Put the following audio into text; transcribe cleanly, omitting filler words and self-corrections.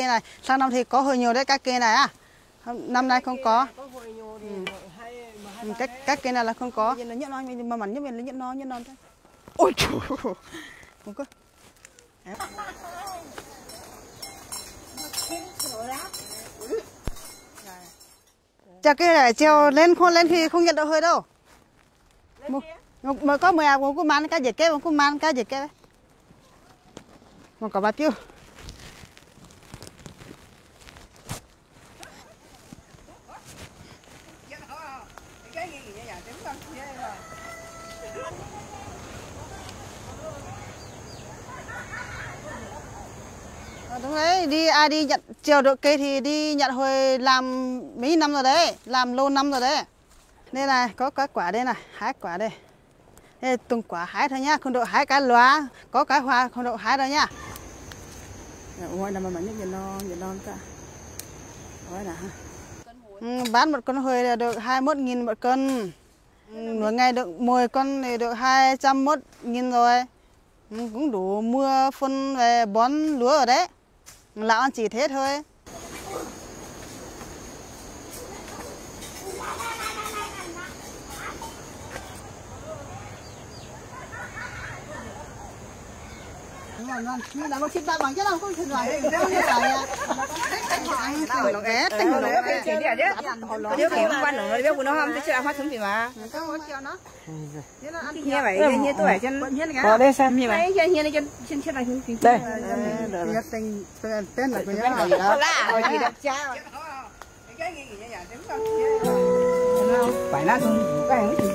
này. Sang năm thì có hơi nhiều đấy các cây này à. Năm nay không có. Các cây này là không có. Mà mặn như mình là nhẫn non thôi. Ôi trời. Không có. Chả cái này treo lên thì không nhận được hơi đâu. Mà có 10 một cú man cái gì cái một cú man cái gì cái. Một quả bao tiêu. Đúng đấy, ai đi nhận chiều được cây thì đi nhận hồi làm mấy năm rồi đấy, làm lâu năm rồi đấy. Đây này, có cái quả đây này, hái quả đây. Đây từng quả hái thôi nhá, không độ hái cái loá, có cái hoa không độ hái đâu nhá. Ngoài là mà những non cả. Đó là bán một con hồi là được 21.000 một cân. Một ngày được 10 con thì được 201.000 rồi. Cũng đủ mua phân về bón lúa ở đấy. Lão ăn chỉ thế thôi. Nó chip ba bằng chứ đâu không thèm loại đâu như vậy. Nó ép, nó chỉ đi đấy. Nếu kiểu quan nó nếu của nó không thì chưa phát thúng gì mà. Như vậy như tôi trên có đây xem như vậy. Như này trên này đây. Tên là của nhau gì đó. Rồi gì đẹp trai. Phải là không cái